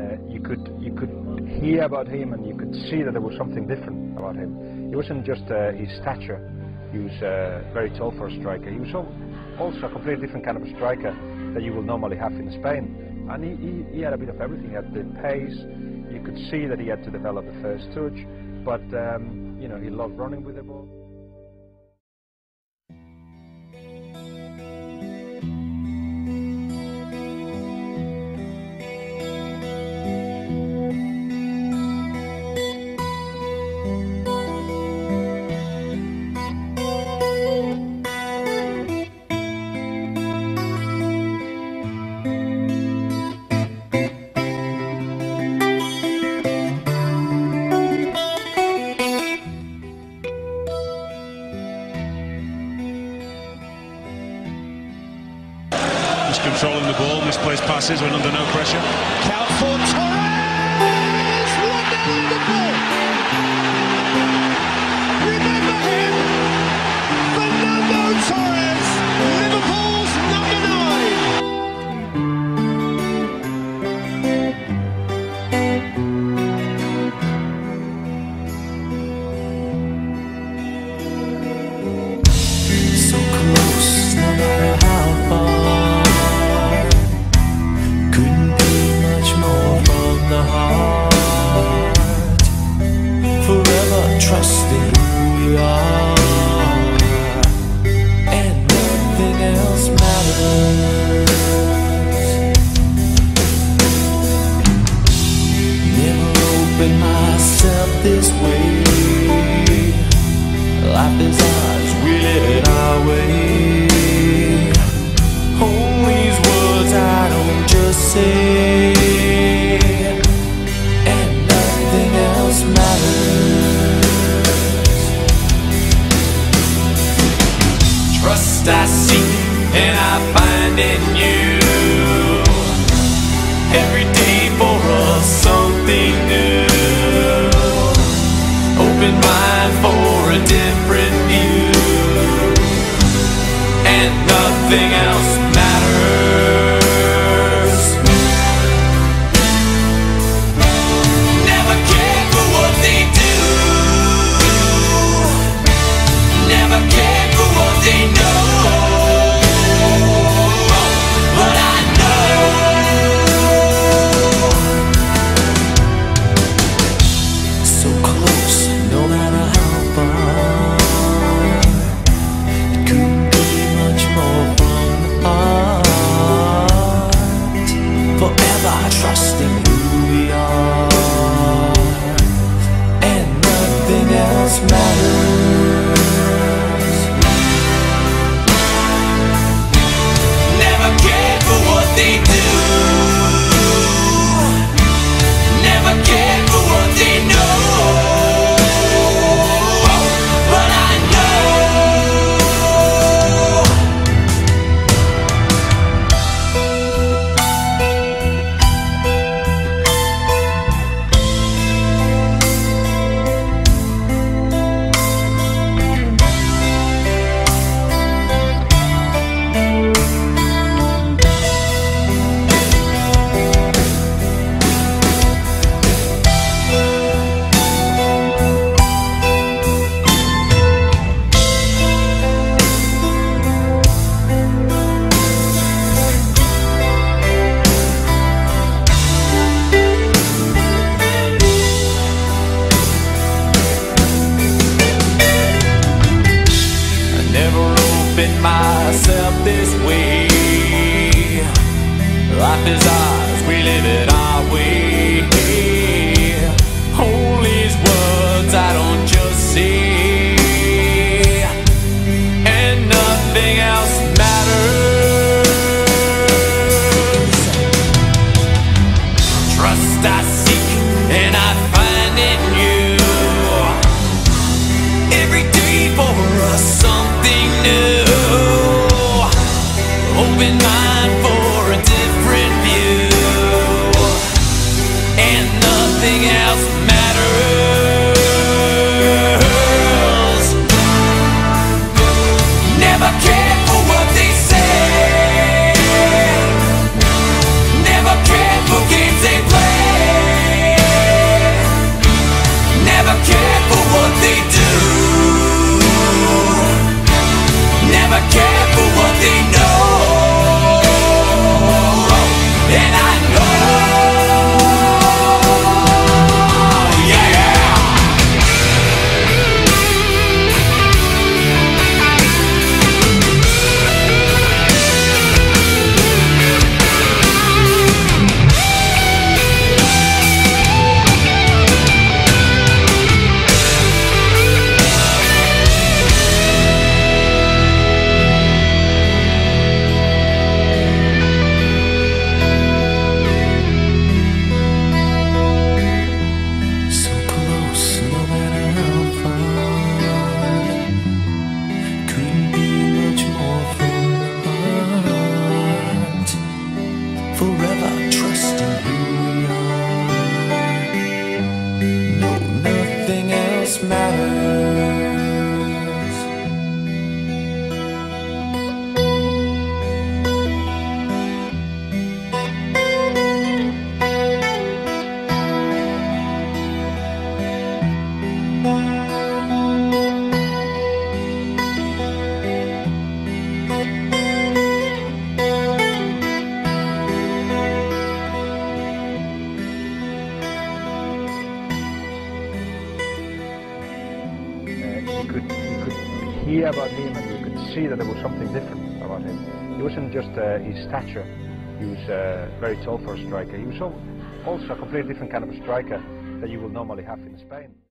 you could hear about him, and you could see that there was something different about him. It wasn't just his stature. He was very tall for a striker. He was also a completely different kind of a striker that you will normally have in Spain. And he had a bit of everything. He had the pace. You could see that he had to develop the first touch, but you know, he loved running with the ball. Just controlling the ball, misplaced passes when under no pressure. Count for Torres! Wonderful! Remember him! Fernando Torres, Liverpool's number 9. So close, no matter how far. Trusting who we are, and nothing else matters. Never opened myself this way. Life is ours, we live it our way. All these words I don't just say, and nothing else matters. Trust I seek and I find in you. Every day for us something new. Open mind for a different view, and nothing else matters. Never care for what they do. Never care for what they know. Trusting who we are, and nothing else matters. Never cared for what they do. Never cared for what they know. But I myself this way. Life is ours, we live it our way. All these words I don't just say, and nothing else matters. Trust I seek and I find in you. Every day for us something new. Open mind for a different view, you could hear about him and you could see that there was something different about him. He wasn't just his stature. He was very tall for a striker. He was also a completely different kind of a striker that you will normally have in Spain.